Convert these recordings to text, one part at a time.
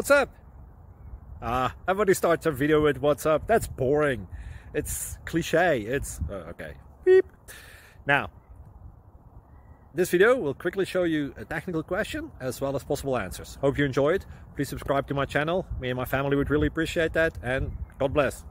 What's up? Everybody starts a video with what's up. That's boring. It's cliche. It's okay. Beep. Now, this video will quickly show you a technical question as well as possible answers. Hope you enjoy it. Please subscribe to my channel. Me and my family would really appreciate that, and God bless.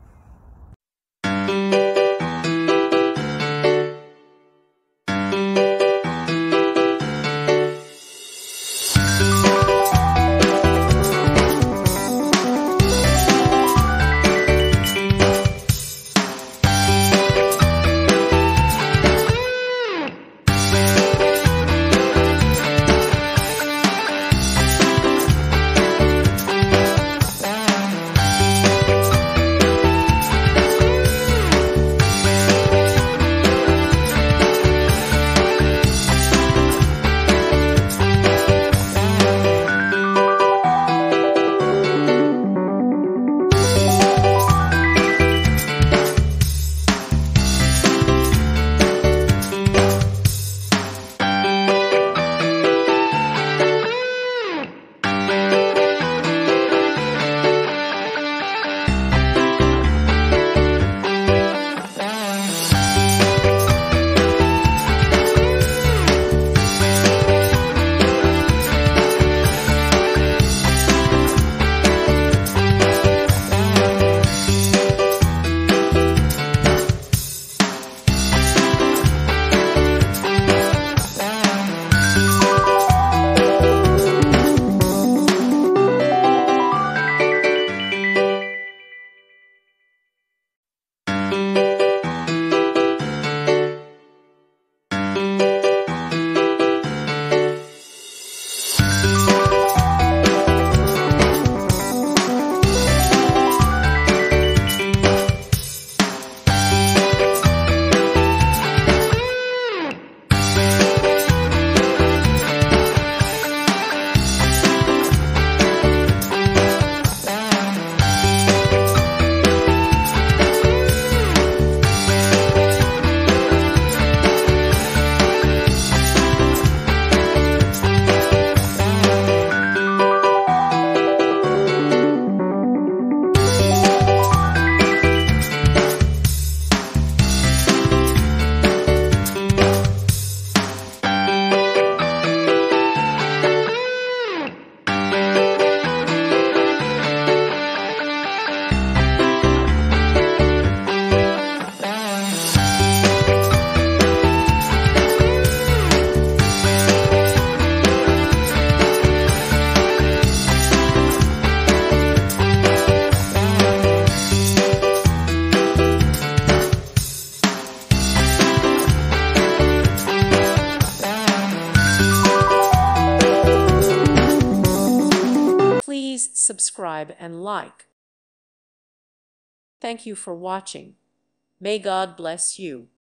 Please subscribe and like. Thank you for watching. May God bless you.